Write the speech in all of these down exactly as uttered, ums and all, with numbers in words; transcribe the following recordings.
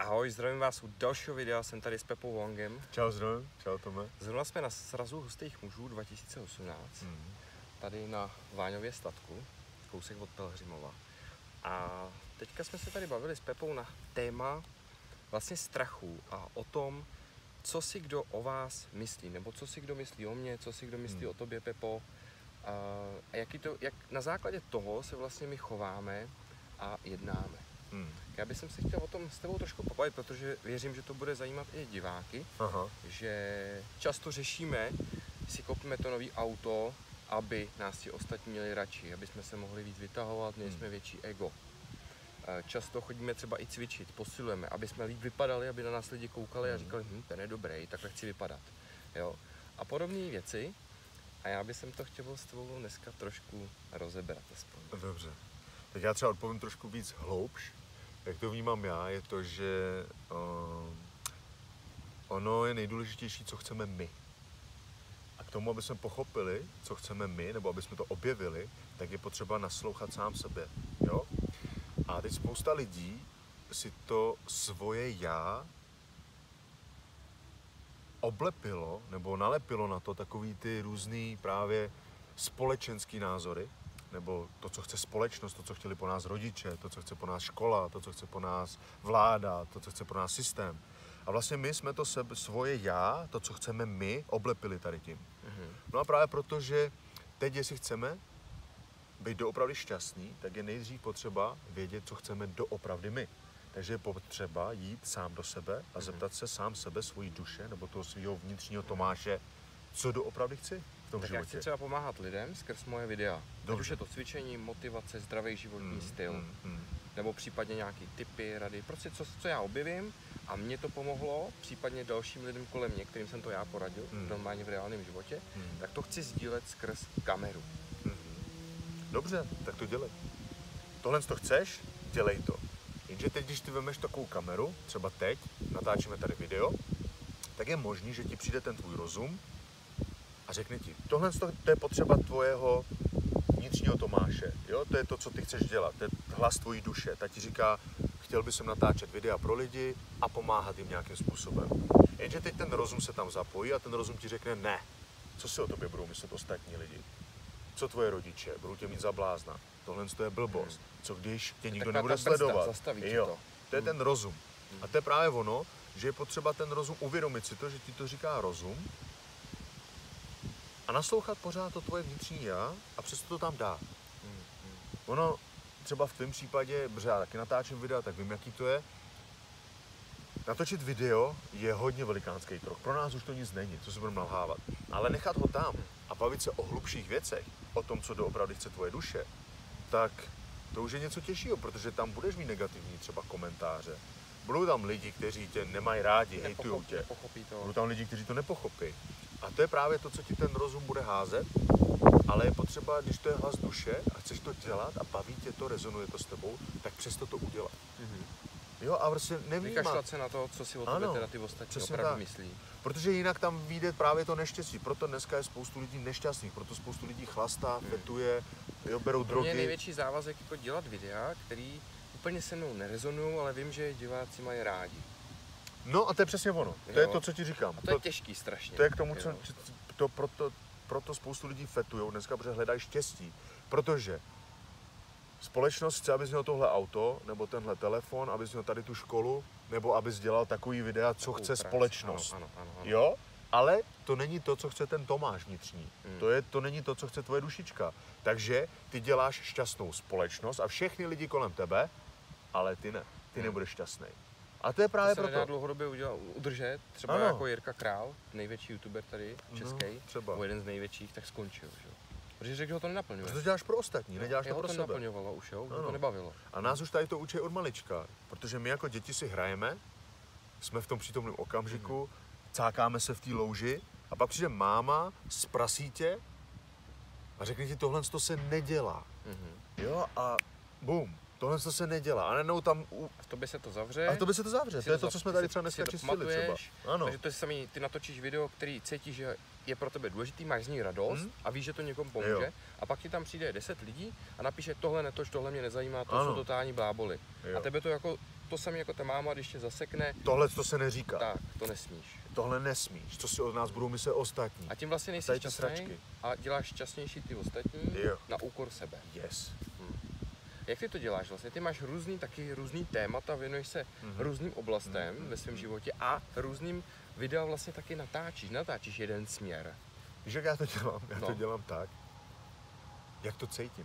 Ahoj, zdravím vás u dalšího videa, jsem tady s Pepou Wongem. Čau zdravím, čau Tome. Zrovna jsme na srazu hustých mužů dva tisíce osmnáct, mm. tady na Váňově statku, kousek od Pelhřimova. A teďka jsme se tady bavili s Pepou na téma vlastně strachu a o tom, co si kdo o vás myslí, nebo co si kdo myslí o mně, co si kdo myslí mm. o tobě, Pepo. A jaký to, jak na základě toho se vlastně my chováme a jednáme. Hmm. Já bych se chtěl o tom s tebou trošku pobavit, protože věřím, že to bude zajímat i diváky. Aha. Že často řešíme, si koupíme to nový auto, aby nás ti ostatní měli radši, aby jsme se mohli víc vytahovat, měli hmm. jsme větší ego. Často chodíme třeba i cvičit, posilujeme, aby jsme líp vypadali, aby na nás lidi koukali hmm. a říkali, hm, ten je dobrý, takhle chci vypadat. Jo? A podobné věci. A já bych to chtěl s tebou dneska trošku rozebrat aspoň. Dobře. Tak já třeba odpovím trošku víc hloubš. Jak to vnímám já, je to, že uh, ono je nejdůležitější, co chceme my. A k tomu, aby jsme pochopili, co chceme my, nebo aby jsme to objevili, tak je potřeba naslouchat sám sebe. Jo? A teď spousta lidí si to svoje já oblepilo, nebo nalepilo na to takový ty různý právě společenský názory, nebo to, co chce společnost, to, co chtěli po nás rodiče, to, co chce po nás škola, to, co chce po nás vláda, to, co chce po nás systém. A vlastně my jsme to sebe, svoje já, to, co chceme my, oblepili tady tím. Mm-hmm. No a právě proto, že teď, jestli chceme být doopravdy šťastní, tak je nejdřív potřeba vědět, co chceme doopravdy my. Takže je potřeba jít sám do sebe a zeptat se sám sebe, svojí duše, nebo toho svého vnitřního Tomáše, co doopravdy chci v tom tak životě. Já chci třeba pomáhat lidem skrz moje videa. Ať už je to cvičení, motivace, zdravý životní mm, styl, mm, mm. nebo případně nějaký tipy, rady, prostě co, co já objevím a mě to pomohlo, případně dalším lidem kolem mě, kterým jsem to já poradil, mm. normálně v reálném životě, mm. tak to chci sdílet skrz kameru. Mm. Dobře, tak to dělej. Tohle to chceš, dělej to. Jenže teď, když ty vemeš takovou kameru, třeba teď, natáčíme tady video, tak je možný, že ti přijde ten tvůj rozum a řekne ti, tohle to je potřeba tvojeho vnitřního Tomáše, jo? To je to, co ty chceš dělat, to je hlas tvojí duše, ta ti říká, chtěl bych sem natáčet videa pro lidi a pomáhat jim nějakým způsobem. Jenže teď ten rozum se tam zapojí a ten rozum ti řekne, ne, co si o tobě budou myslet ostatní lidi, co tvoje rodiče, budou tě mít za blázna, tohle to je blbost, co když tě nikdo nebude sledovat, jo, to. to je ten rozum. A to je právě ono, že je potřeba ten rozum uvědomit si to, že ti to říká rozum a naslouchat pořád to tvoje vnitřní já a přesto to tam dá. Ono třeba v tvém případě, protože já taky natáčím videa, tak vím, jaký to je. Natočit video je hodně velikánský krok. Pro nás už to nic není, co si budeme nalhávat. Ale nechat ho tam a bavit se o hlubších věcech, o tom, co doopravdy chce tvoje duše, tak to už je něco těžšího, protože tam budeš mít negativní třeba komentáře. Budou tam lidi, kteří tě nemají rádi, hejtujou tě. Budou tam lidi, kteří to nepochopí. A to je právě to, co ti ten rozum bude házet, ale je potřeba, když to je hlas duše a chceš to dělat a baví tě to, rezonuje to s tebou, tak přesto to udělat. Mm-hmm. Jo, a prostě nevnímat. Vykašlat se na to, co si o tebe teda ty ostatní opravdu myslí. Protože jinak tam vyjde právě to neštěstí. Proto dneska je spoustu lidí nešťastných, proto spoustu lidí chlastá, hmm. fetuje, jo, berou drogy. Pro mě je největší závazek jako dělat videa, který úplně se mnou nerezonují, ale vím, že diváci mají rádi. No a to je přesně ono. To jo. je to, co ti říkám. A to, to je těžký strašně. To je k tomu, co to, proto, proto spoustu lidí fetujou dneska, protože hledají štěstí. Protože společnost chce, abys měl tohle auto, nebo tenhle telefon, abys měl tady tu školu, nebo abys dělal takový videa, co Takovou chce práci. společnost. Ano, ano, ano, ano. Jo? Ale to není to, co chce ten Tomáš vnitřní. Hmm. To, je, to není to, co chce tvoje dušička. Takže ty děláš šťastnou společnost a všechny lidi kolem tebe, ale ty ne. Ty hmm. nebudeš šťastný. A to je právě to se proto. nedá dlouhodobě udělat, udržet, třeba ano. jako Jirka Král, největší youtuber tady český, no, třeba. jeden z největších, tak skončil. Že? Protože řekl, že ho to nenaplňuje. Protože to děláš pro ostatní, neděláš to pro to sebe. to naplňovalo už, jo, to nebavilo. A nás už tady to učí od malička, protože my jako děti si hrajeme, jsme v tom přítomném okamžiku, mm. cákáme se v té louži a pak přijde máma z prasítě a řekne ti, tohle to se nedělá. Mm-hmm. Jo, a bum, tohle to se nedělá. A najednou tam... U... A v tobě se to zavře. A v tobě se to zavře, to je to, co jsme tady třeba dneska čistili třeba. Ano. Takže to je samý, ty natočíš video, který cítíš, že je pro tebe důležitý, máš z něj radost hmm? a víš, že to někomu pomůže. Jo. A pak ti tam přijde deset lidí a napíše, tohle netoč, tohle mě nezajímá, to ano. jsou totální bláboli. Jo. A tebe to jako to samé jako ta máma, když tě zasekne. Tohle to se neříká. Tak, to nesmíš. Tohle nesmíš, co si od nás budou myslet ostatní. A tím vlastně nejsi šťastný a děláš šťastnější ty ostatní jo. na úkor sebe. Yes. Hmm. Jak ty to děláš vlastně? Ty máš různý, taky různý témata, věnuješ se mm-hmm. různým oblastem mm-hmm. ve svém životě a různým videa vlastně taky natáčíš. Natáčíš jeden směr. Víš, jak já to dělám? Já no. to dělám tak, jak to cítím.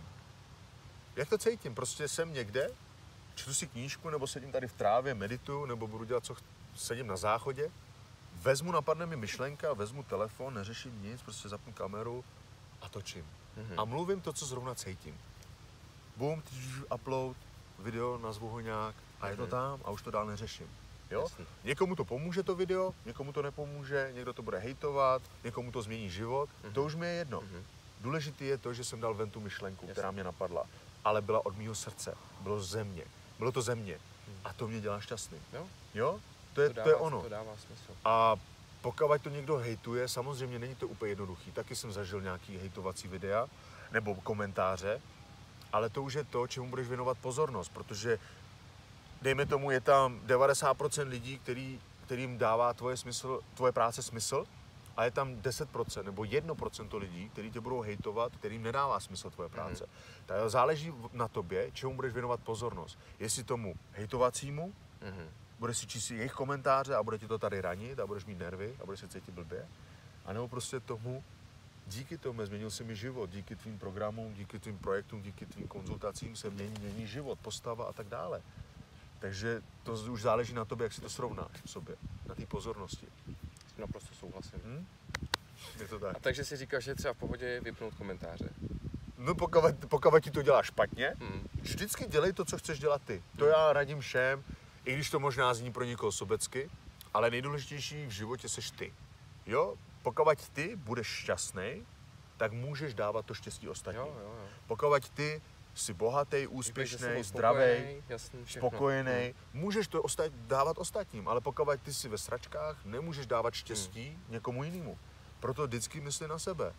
Jak to cítím? Prostě jsem někde, čtu si knížku, nebo sedím tady v trávě, medituju, nebo budu dělat, co ch- sedím na záchodě, vezmu, napadne mi myšlenka, vezmu telefon, neřeším nic, prostě zapnu kameru a točím. Mm-hmm. A mluvím to, co zrovna cítím. Boom, upload, video, nazvu ho nějak a mm-hmm. je to tam a už to dál neřeším. Jo? Jasný. Někomu to pomůže to video, někomu to nepomůže, někdo to bude hejtovat, někomu to změní život, mm-hmm. to už mi je jedno. Mm-hmm. Důležité je to, že jsem dal ven tu myšlenku, Jasný. která mě napadla, ale byla od mýho srdce, bylo ze mě, bylo to ze mě mm. a to mě dělá šťastný. Jo? Jo? To je, to, dává, to je ono. To dává smysl. A pokud to někdo hejtuje, samozřejmě není to úplně jednoduchý. Taky jsem zažil nějaký hejtovací videa nebo komentáře, ale to už je to, čemu budeš věnovat pozornost, protože dejme tomu, je tam devadesát procent lidí, který, kterým dává tvoje, smysl, tvoje práce smysl a je tam deset procent nebo jedno procento lidí, kteří tě budou hejtovat, kterým nedává smysl tvoje práce. Mm-hmm. Tak záleží na tobě, čemu budeš věnovat pozornost. Jestli tomu hejtovacímu, mm-hmm. budeš si číst jejich komentáře a bude ti to tady ranit a budeš mít nervy a budeš se cítit blbě, anebo prostě tomu, díky tomu změnil se mi život, díky tvým programům, díky tvým projektům, díky tvým konzultacím se mění, mění život, postava a tak dále. Takže to už záleží na tobě, jak si to srovnáš v sobě, na té pozornosti. Naprosto souhlasím. Hmm? Je to tak. A takže si říkáš, že je třeba v pohodě vypnout komentáře. No pokud, pokud ti to dělá špatně, hmm. vždycky dělej to, co chceš dělat ty. To hmm. já radím všem, i když to možná zní pro někoho sobecky, ale nejdůležitější v životě seš ty. Jo? Pokud ty budeš šťastný, tak můžeš dávat to štěstí ostatním. Jo, jo, jo. Pokud ty jsi bohatý, úspěšný, zdravý, spokojený, hmm. můžeš to ostat, dávat ostatním, ale pokud ty jsi ve sračkách, nemůžeš dávat štěstí hmm. někomu jinému. Proto vždycky mysli na sebe.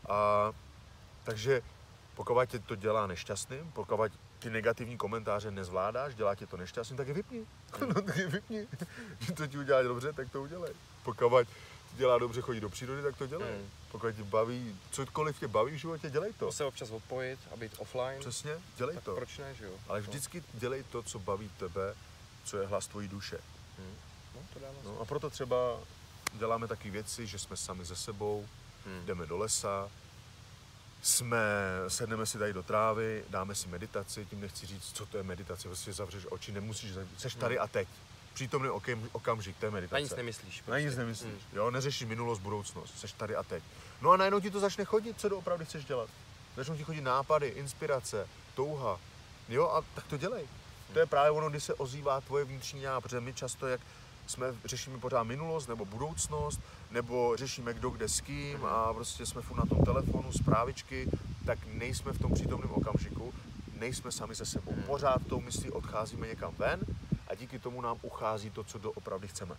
A, takže pokud tě to dělá nešťastným, pokud ty negativní komentáře nezvládáš, dělá tě to nešťastným, tak je vypni. Hmm. no tak je vypni. Když to ti udělá dobře, tak to udělej. Pokud dělá dobře chodit do přírody, tak to dělej. Hmm. Pokud tě baví, cokoliv tě baví v životě, dělej to. Se občas odpojit a být offline. Přesně, dělej tak to. Proč ne, že jo? Ale vždycky dělej to, co baví tebe, co je hlas tvojí duše. Hmm. No, to dává no, a proto třeba děláme taky věci, že jsme sami ze sebou, hmm. jdeme do lesa, jsme, sedneme si tady do trávy, dáme si meditaci, tím nechci říct, co to je meditace, vlastně zavřeš oči, nemusíš, seš tady hmm. a teď. Přítomný okamžik, to je meditace. Na nic nemyslíš. Prostě. Na nic nemyslíš, hmm. jo, neřešíš minulost, budoucnost, seš tady a teď. No a najednou ti to začne chodit, co doopravdy chceš dělat. Začnou ti chodit nápady, inspirace, touha, jo, a tak to dělej. Hmm. To je právě ono, kdy se ozývá tvoje vnitřní já, protože my často, jak jsme, řešíme pořád minulost nebo budoucnost, nebo řešíme kdo kde s kým hmm. a prostě jsme furt na tom telefonu, zprávičky, tak nejsme v tom přítomném okamžiku, nejsme sami se sebou. Hmm. Pořád tou myslí odcházíme někam ven, a díky tomu nám uchází to, co doopravdy chceme.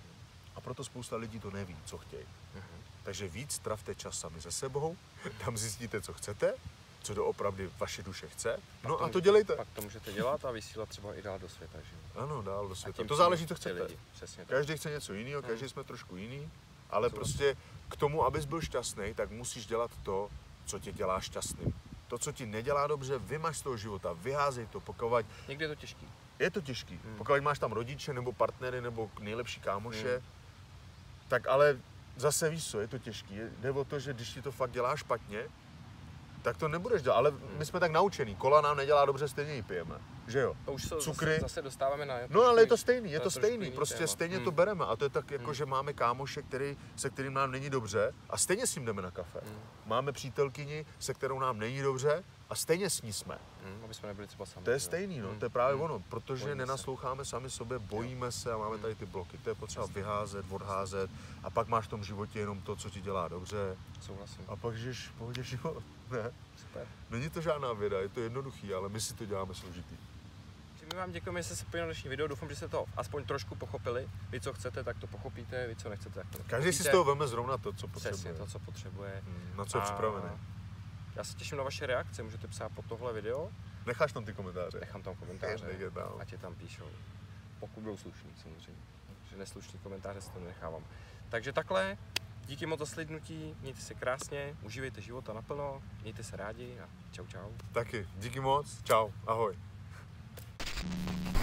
A proto spousta lidí to neví, co chtějí. Uh-huh. Takže víc trávte čas sami se sebou, tam zjistíte, co chcete, co doopravdy vaše duše chce, no to a to dělejte. Pak to můžete dělat a vysílat třeba i dál do světa, že? Ano, dál do světa. To záleží, co chcete. Přesně tak. Každý chce něco jiného, každý uh-huh. jsme trošku jiný, ale co prostě k tomu, abys byl šťastný, tak musíš dělat to, co tě dělá šťastným. To, co ti nedělá dobře, vymaž z toho života, vyházej to, pokud... Někdy je to těžký. Je to těžký. Hmm. Pokud máš tam rodiče, nebo partnery, nebo nejlepší kámoše, hmm. tak ale zase víš co, je to těžký. Jde o to, že když ti to fakt dělá špatně, tak to nebudeš dělat. Ale my jsme tak naučení. Kola nám nedělá dobře, stejně ji pijeme. Že jo? To už se cukry. Zase, zase dostáváme na... No ale je to stejný, je to, to stejný. Prostě téma. Stejně hmm. to bereme. A to je tak jako, hmm. že máme kámoše, který, se kterým nám není dobře a stejně s ním jdeme na kafe. Hmm. Máme přítelkyni, se kterou nám není dobře a stejně s ní jsme. Hmm, aby jsme nebyli třeba sami. To je stejný, no. Hmm. To je právě hmm. ono. Protože bojíme nenasloucháme se. sami sobě, bojíme jo. se a máme hmm. tady ty bloky. To je potřeba Jasně. vyházet, odházet a pak máš v tom životě jenom to, co ti dělá dobře. Souhlasím. A pak žiješ v pohodě život. Ne? Super. Není to žádná věda, je to jednoduchý, ale my si to děláme složitý. My vám děkujeme, že jste se pojili na dnešní video, doufám, že jste to aspoň trošku pochopili. Vy, co chcete, tak to pochopíte, vy, co nechcete, tak to nepochopíte. Každý si z toho veme zrovna to, co potřebuje. Přesně to, co potřebuje. Hmm, na co je připravený. Já se těším na vaše reakce, můžete psát pod tohle video. Necháš tam ty komentáře? Nechám tam komentáře, ať je tam píšou. pokud budou slušný samozřejmě. Že neslušný komentáře si to nenechávám. Takže takhle, díky moc za slednutí, mějte se krásně, užívejte života naplno, mějte se rádi a čau čau. Taky, díky moc, čau, ahoj.